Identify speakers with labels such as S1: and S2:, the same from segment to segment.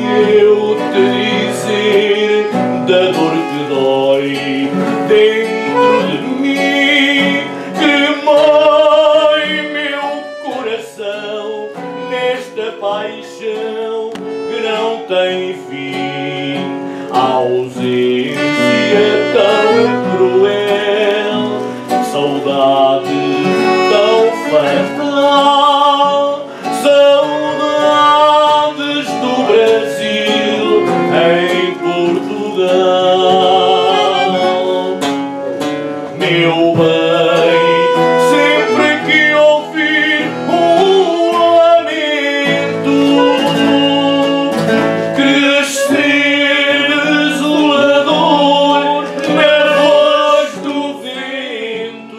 S1: eu te dizer da dor que dói dentro de mim, que mói meu coração nesta paixão que não tem fim. A ausência tão cruel, saudade tão fatal, saudades do Brasil em Portugal. Meu bem, sempre que ouvir um lamento crescer desolador na voz do vento,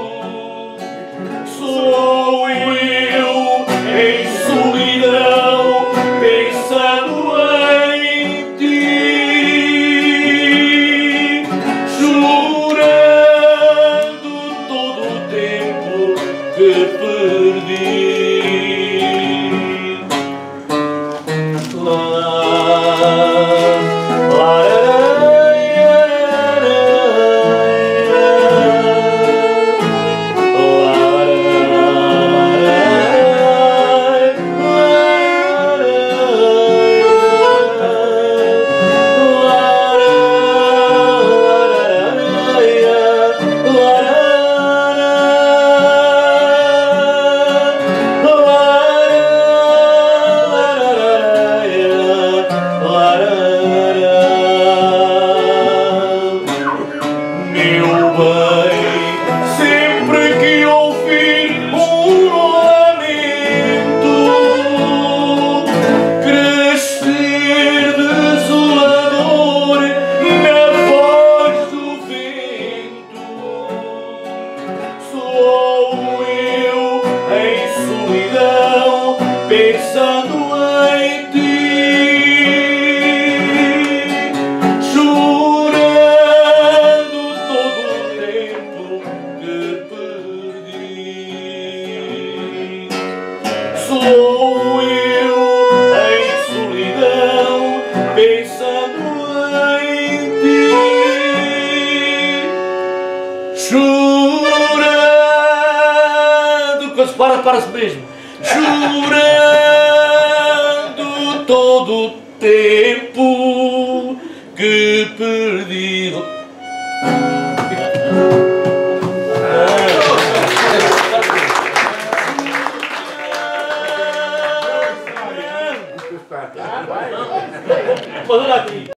S1: sou eu em solidão pensando em ti, chorando todo o tempo que perdi. Meu bem, sempre que ouvir um lamento crescer desolador na voz do vento, sou eu em solidão pensando em ti, sou eu em solidão pensando em ti, chorando, quando se para-se mesmo, chorando todo o tempo que perdi. Pode olhar aqui.